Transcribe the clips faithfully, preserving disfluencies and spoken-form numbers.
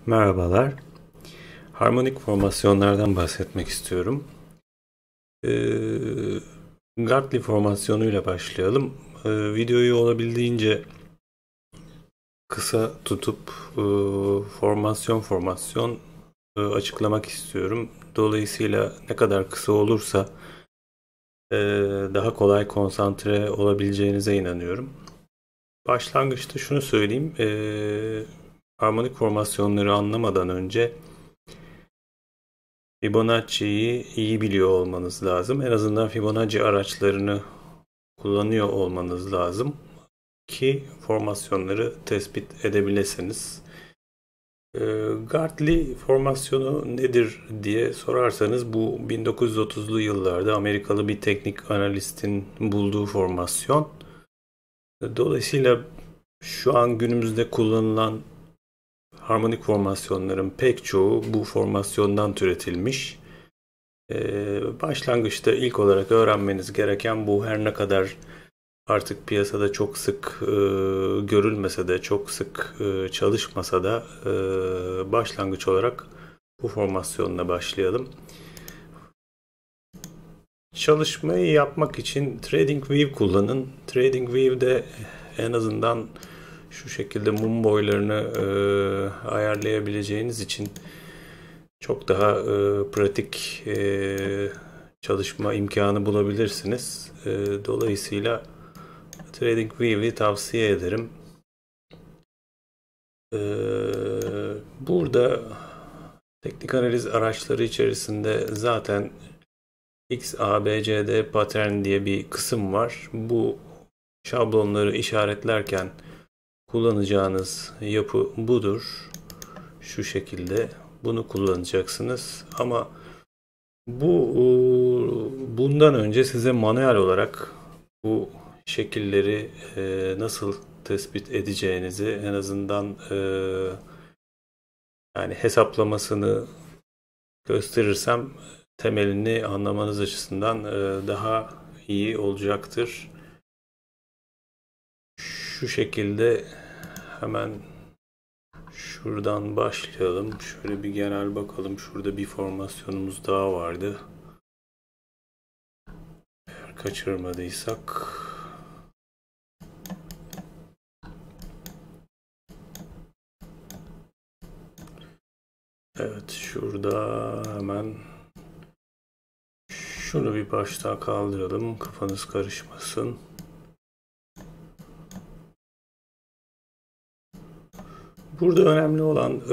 Merhabalar. Harmonik formasyonlardan bahsetmek istiyorum. Ee, Gartley formasyonuyla başlayalım. Ee, videoyu olabildiğince kısa tutup e, formasyon formasyon e, açıklamak istiyorum. Dolayısıyla ne kadar kısa olursa e, daha kolay konsantre olabileceğinize inanıyorum. Başlangıçta şunu söyleyeyim. E, harmonik formasyonları anlamadan önce Fibonacci'yi iyi biliyor olmanız lazım. En azından Fibonacci araçlarını kullanıyor olmanız lazım ki formasyonları tespit edebilirsiniz. E, Gartley formasyonu nedir diye sorarsanız bu bin dokuz yüz otuzlu yıllarda Amerikalı bir teknik analistin bulduğu formasyon. Dolayısıyla şu an günümüzde kullanılan harmonik formasyonların pek çoğu bu formasyondan türetilmiş. Ee, başlangıçta ilk olarak öğrenmeniz gereken bu, her ne kadar artık piyasada çok sık e, görülmese de, çok sık e, çalışmasa da e, başlangıç olarak bu formasyonla başlayalım. Çalışmayı yapmak için TradingView kullanın. TradingView'de en azından şu şekilde mum boylarını e, ayarlayabileceğiniz için çok daha e, pratik e, çalışma imkanı bulabilirsiniz. E, dolayısıyla TradingView'i tavsiye ederim. E, burada teknik analiz araçları içerisinde zaten X A B C D pattern diye bir kısım var. Bu şablonları işaretlerken kullanacağınız yapı budur. Şu şekilde bunu kullanacaksınız. Ama bu bundan önce size manuel olarak bu şekilleri e, nasıl tespit edeceğinizi, en azından e, yani hesaplamasını gösterirsem temelini anlamanız açısından e, daha iyi olacaktır. Şu şekilde hemen şuradan başlayalım. Şöyle bir genel bakalım. Şurada bir formasyonumuz daha vardı. Eğer kaçırmadıysak. Evet, şurada hemen şunu bir baştan kaldıralım. Kafanız karışmasın. Burada önemli olan e,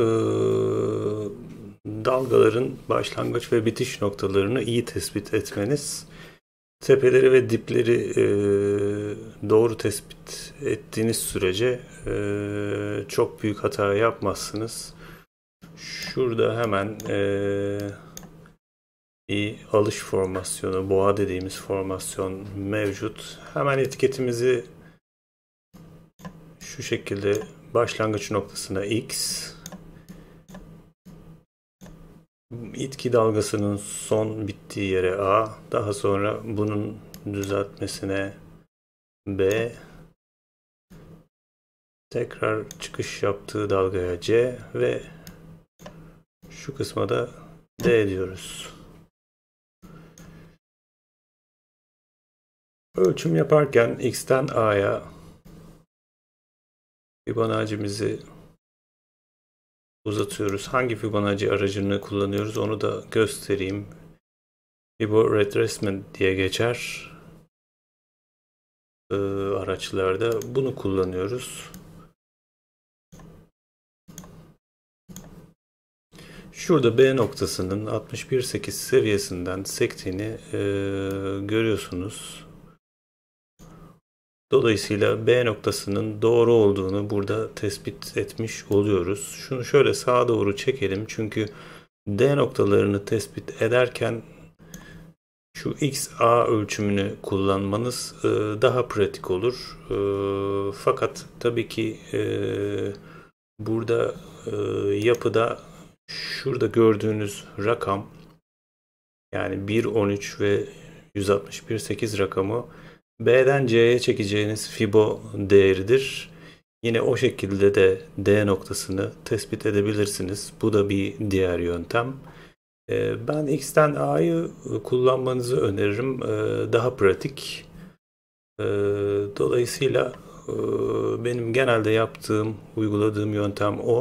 dalgaların başlangıç ve bitiş noktalarını iyi tespit etmeniz. Tepeleri ve dipleri e, doğru tespit ettiğiniz sürece e, çok büyük hata yapmazsınız. Şurada hemen e, bir alış formasyonu, boğa dediğimiz formasyon mevcut. Hemen etiketimizi şu şekilde başlangıç noktasına X, itki dalgasının son bittiği yere A, daha sonra bunun düzeltmesine B, tekrar çıkış yaptığı dalgaya C ve şu kısma da D diyoruz. Ölçüm yaparken X'ten A'ya Fibonacci'mizi uzatıyoruz. Hangi Fibonacci aracını kullanıyoruz onu da göstereyim. Fibo Retracement diye geçer ee, araçlarda. Bunu kullanıyoruz. Şurada B noktasının altmış bir nokta sekiz seviyesinden sektiğini e, görüyorsunuz. Dolayısıyla B noktasının doğru olduğunu burada tespit etmiş oluyoruz. Şunu şöyle sağa doğru çekelim. Çünkü D noktalarını tespit ederken şu X A ölçümünü kullanmanız e, daha pratik olur. E, fakat tabii ki e, burada e, yapıda şurada gördüğünüz rakam, yani bir nokta on üç ve yüz altmış bir nokta sekiz rakamı B'den C'ye çekeceğiniz Fibo değeridir. Yine o şekilde de D noktasını tespit edebilirsiniz. Bu da bir diğer yöntem. Ben X'ten A'yı kullanmanızı öneririm. Daha pratik. Dolayısıyla benim genelde yaptığım, uyguladığım yöntem o.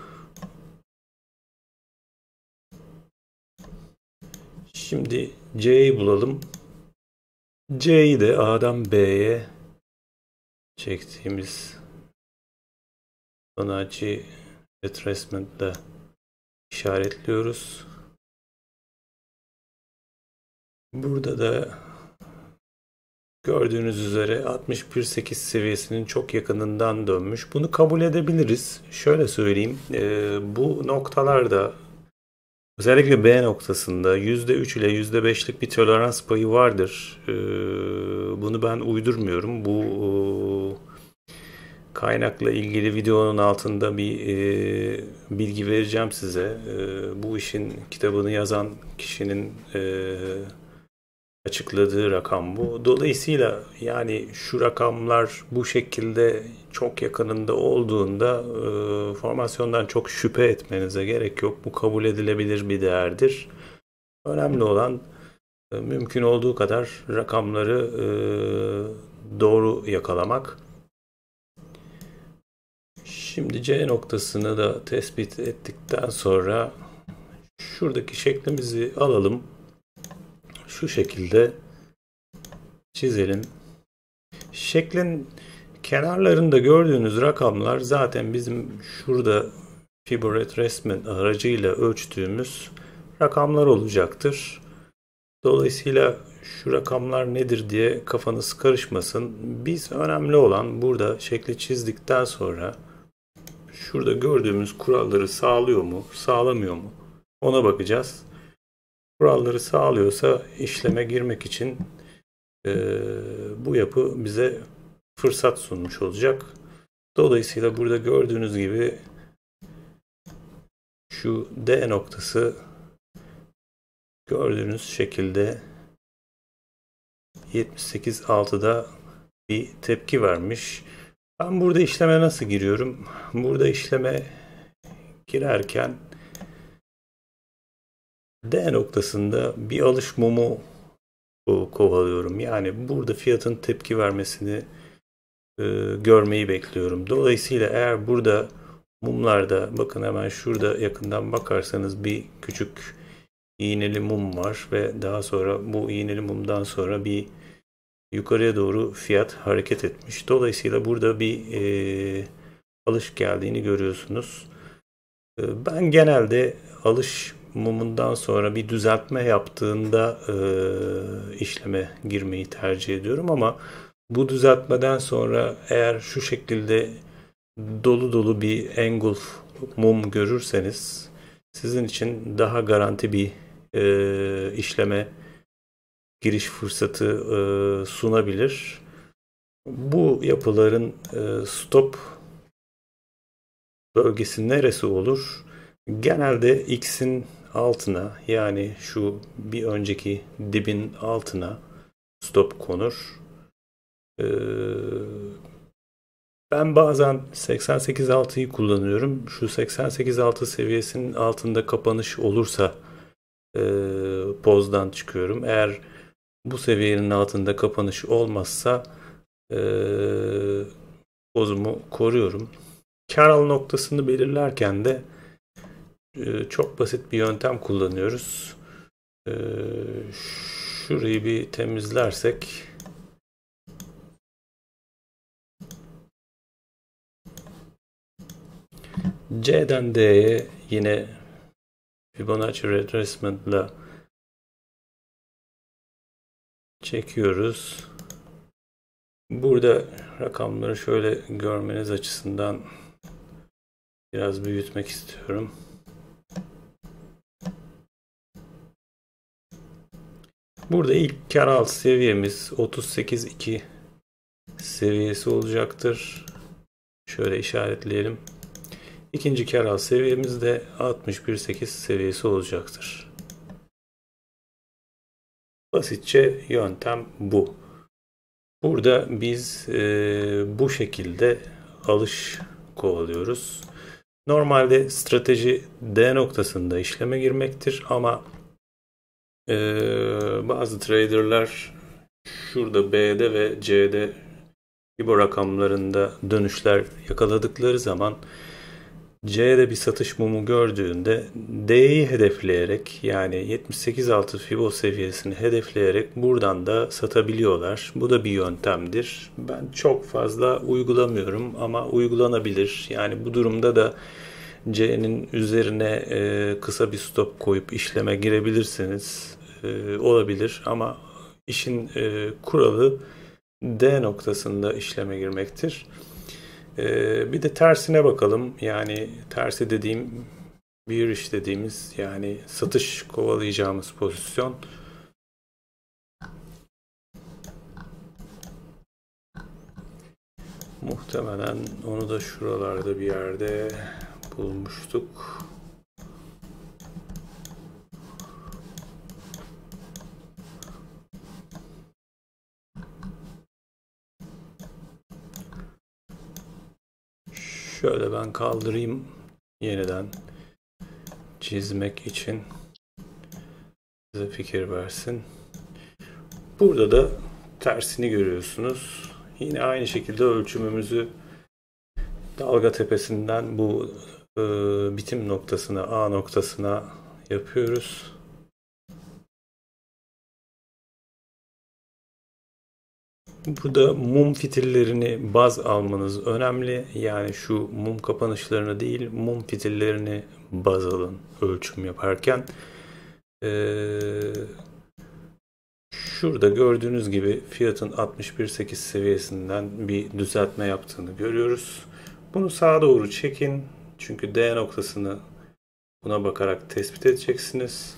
Şimdi C'yi bulalım. C'yi de A'dan B'ye çektiğimiz Fibonacci retracement ile işaretliyoruz. Burada da gördüğünüz üzere altmış bir nokta sekiz seviyesinin çok yakınından dönmüş. Bunu kabul edebiliriz. Şöyle söyleyeyim. Bu noktalarda özellikle B noktasında yüzde üç ile yüzde beşlik bir tolerans payı vardır. Bunu ben uydurmuyorum. Bu kaynakla ilgili videonun altında bir e, bilgi vereceğim size. E, bu işin kitabını yazan kişinin e, açıkladığı rakam bu. Dolayısıyla yani şu rakamlar bu şekilde çok yakınında olduğunda e, formasyondan çok şüphe etmenize gerek yok. Bu kabul edilebilir bir değerdir. Önemli olan e, mümkün olduğu kadar rakamları e, doğru yakalamak. Şimdi C noktasını da tespit ettikten sonra şuradaki şeklimizi alalım. Şu şekilde çizelim. Şeklin kenarlarında gördüğünüz rakamlar zaten bizim şurada Fibonacci retracement aracıyla ölçtüğümüz rakamlar olacaktır. Dolayısıyla şu rakamlar nedir diye kafanız karışmasın. Biz önemli olan burada şekli çizdikten sonra şurada gördüğümüz kuralları sağlıyor mu, sağlamıyor mu? Ona bakacağız. Kuralları sağlıyorsa işleme girmek için e, bu yapı bize fırsat sunmuş olacak. Dolayısıyla burada gördüğünüz gibi şu D noktası gördüğünüz şekilde yetmiş sekiz nokta altıda bir tepki vermiş. Ben burada işleme nasıl giriyorum? Burada işleme girerken D noktasında bir alış mumu kovalıyorum. Yani burada fiyatın tepki vermesini e, görmeyi bekliyorum. Dolayısıyla eğer burada mumlarda bakın hemen şurada yakından bakarsanız bir küçük iğneli mum var ve daha sonra bu iğneli mumdan sonra bir yukarıya doğru fiyat hareket etmiş. Dolayısıyla burada bir e, alış geldiğini görüyorsunuz. E, ben genelde alış mumundan sonra bir düzeltme yaptığında e, işleme girmeyi tercih ediyorum ama bu düzeltmeden sonra eğer şu şekilde dolu dolu bir engulf mum görürseniz sizin için daha garanti bir e, işleme giriş fırsatı e, sunabilir. Bu yapıların e, stop bölgesi neresi olur? Genelde X'in altına yani şu bir önceki dibin altına stop konur. Ee, ben bazen seksen sekiz nokta altıyı kullanıyorum. Şu seksen sekiz nokta altı seviyesinin altında kapanış olursa e, pozdan çıkıyorum. Eğer bu seviyenin altında kapanış olmazsa e, pozumu koruyorum. Kar al noktasını belirlerken de çok basit bir yöntem kullanıyoruz. Şurayı bir temizlersek C'den D'ye yine Fibonacci retracement ile çekiyoruz. Burada rakamları şöyle görmeniz açısından biraz büyütmek istiyorum. Burada ilk kar altı seviyemiz otuz sekiz nokta iki seviyesi olacaktır. Şöyle işaretleyelim. İkinci kar altı seviyemiz de altmış bir nokta sekiz seviyesi olacaktır. Basitçe yöntem bu. Burada biz e, bu şekilde alış kovalıyoruz. Normalde strateji D noktasında işleme girmektir ama e, bazı traderlar şurada B'de ve C'de Fibo rakamlarında dönüşler yakaladıkları zaman C'de bir satış mumu gördüğünde D'yi hedefleyerek, yani yetmiş sekiz altı Fibo seviyesini hedefleyerek buradan da satabiliyorlar. Bu da bir yöntemdir. Ben çok fazla uygulamıyorum ama uygulanabilir. Yani bu durumda da C'nin üzerine e, kısa bir stop koyup işleme girebilirsiniz. E, olabilir ama işin e, kuralı D noktasında işleme girmektir. Ee, bir de tersine bakalım. Yani tersi dediğim, bir iş dediğimiz, yani satış kovalayacağımız pozisyon. Muhtemelen onu da şuralarda bir yerde bulmuştuk. Şöyle ben kaldırayım yeniden çizmek için, size fikir versin. Burada da tersini görüyorsunuz. Yine aynı şekilde ölçümümüzü dalga tepesinden bu e, bitim noktasına, A noktasına yapıyoruz. Burada mum fitillerini baz almanız önemli. Yani şu mum kapanışlarını değil, mum fitillerini baz alın ölçüm yaparken. Ee, şurada gördüğünüz gibi fiyatın altmış bir nokta sekiz seviyesinden bir düzeltme yaptığını görüyoruz. Bunu sağa doğru çekin. Çünkü D noktasını buna bakarak tespit edeceksiniz.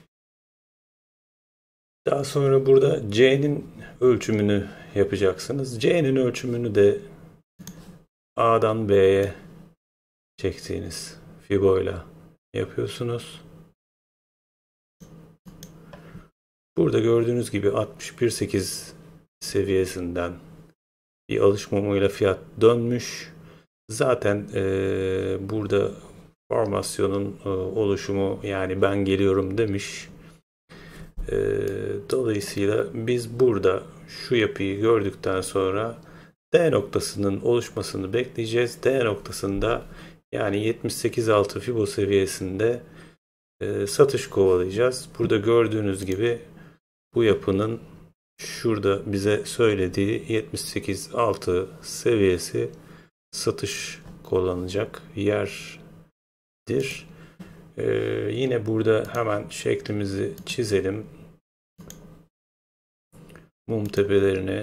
Daha sonra burada C'nin ölçümünü yapacaksınız. C'nin ölçümünü de A'dan B'ye çektiğiniz Fibo ile yapıyorsunuz. Burada gördüğünüz gibi altmış bir nokta sekiz seviyesinden bir alış mumuyla fiyat dönmüş. Zaten e, burada formasyonun e, oluşumu, yani ben geliyorum demiş. E, dolayısıyla biz burada şu yapıyı gördükten sonra D noktasının oluşmasını bekleyeceğiz. D noktasında, yani yetmiş sekiz altı Fibo seviyesinde e, satış kovalayacağız. Burada gördüğünüz gibi bu yapının şurada bize söylediği yetmiş sekiz altı seviyesi satış kullanacak yerdir. Ee, yine burada hemen şeklimizi çizelim. Mum tepelerine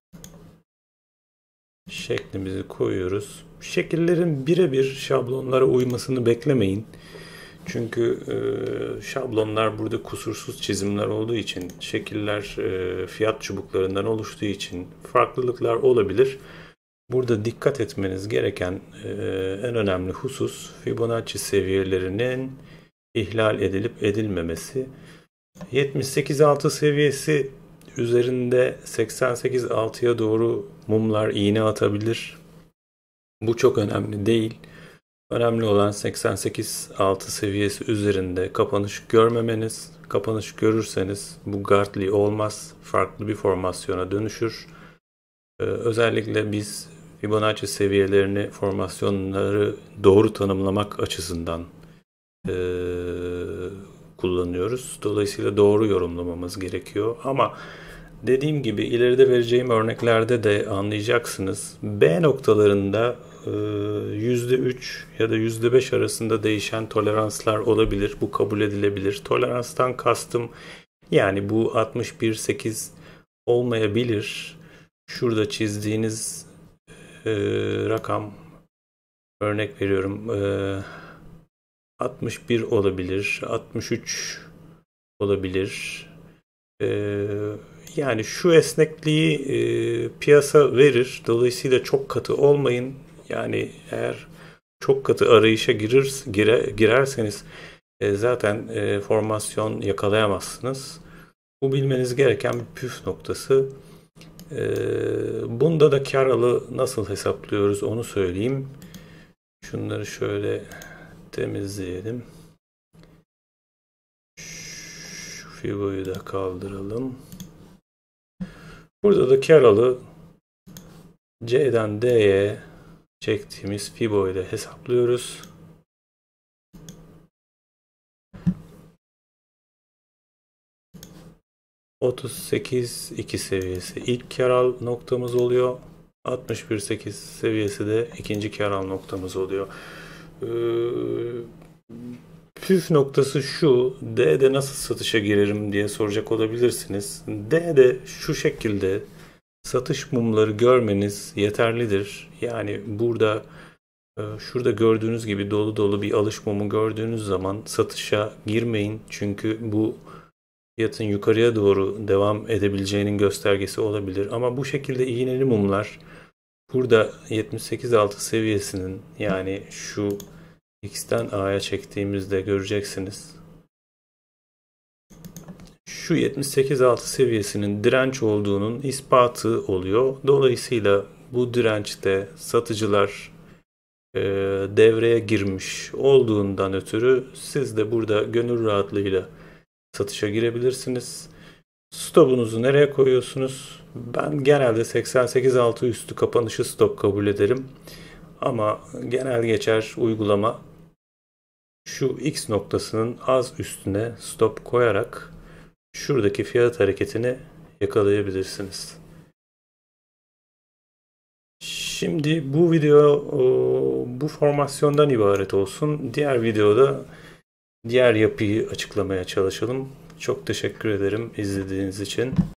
şeklimizi koyuyoruz. Şekillerin birebir şablonlara uymasını beklemeyin. Çünkü e, şablonlar burada kusursuz çizimler olduğu için, şekiller e, fiyat çubuklarından oluştuğu için farklılıklar olabilir. Burada dikkat etmeniz gereken e, en önemli husus Fibonacci seviyelerinin ihlal edilip edilmemesi. yetmiş sekiz altı seviyesi üzerinde seksen sekiz altıya doğru mumlar iğne atabilir. Bu çok önemli değil. Önemli olan seksen sekiz altı seviyesi üzerinde kapanış görmemeniz. Kapanış görürseniz bu Gartley olmaz. Farklı bir formasyona dönüşür. Ee, özellikle biz Fibonacci seviyelerini, formasyonları doğru tanımlamak açısından e, kullanıyoruz. Dolayısıyla doğru yorumlamamız gerekiyor. Ama dediğim gibi ileride vereceğim örneklerde de anlayacaksınız. B noktalarında yüzde üç ya da yüzde beş arasında değişen toleranslar olabilir. Bu kabul edilebilir. Toleranstan kastım, yani bu altmış bir nokta sekiz olmayabilir. Şurada çizdiğiniz e, rakam, örnek veriyorum, e, altmış bir olabilir, altmış üç olabilir. E, yani şu esnekliği e, piyasa verir. Dolayısıyla çok katı olmayın. Yani eğer çok katı arayışa girir, gire, girerseniz e, zaten e, formasyon yakalayamazsınız. Bu bilmeniz gereken bir püf noktası. Ee, bunda da kar alı nasıl hesaplıyoruz onu söyleyeyim. Şunları şöyle temizleyelim. Şu Fibo'yu da kaldıralım. Burada da kar alı C'den D'ye çektiğimiz Fibo ile hesaplıyoruz. otuz sekiz iki seviyesi ilk kar al noktamız oluyor. altmış bir sekiz seviyesi de ikinci kar al noktamız oluyor. Ee, püf noktası şu: D'de nasıl satışa girerim diye soracak olabilirsiniz. D'de şu şekilde satış mumları görmeniz yeterlidir. Yani burada şurada gördüğünüz gibi dolu dolu bir alış mumu gördüğünüz zaman satışa girmeyin. Çünkü bu fiyatın yukarıya doğru devam edebileceğinin göstergesi olabilir. Ama bu şekilde iğneli mumlar burada yetmiş sekiz altı seviyesinin, yani şu X'ten A'ya çektiğimizde göreceksiniz. Şu yetmiş sekiz altı seviyesinin direnç olduğunun ispatı oluyor. Dolayısıyla bu dirençte satıcılar e, devreye girmiş olduğundan ötürü siz de burada gönül rahatlığıyla satışa girebilirsiniz. Stopunuzu nereye koyuyorsunuz? Ben genelde seksen sekiz altı üstü kapanışı stop kabul ederim. Ama genel geçer uygulama şu X noktasının az üstüne stop koyarak şuradaki fiyat hareketini yakalayabilirsiniz. Şimdi bu video bu formasyondan ibaret olsun. Diğer videoda diğer yapıyı açıklamaya çalışalım. Çok teşekkür ederim izlediğiniz için.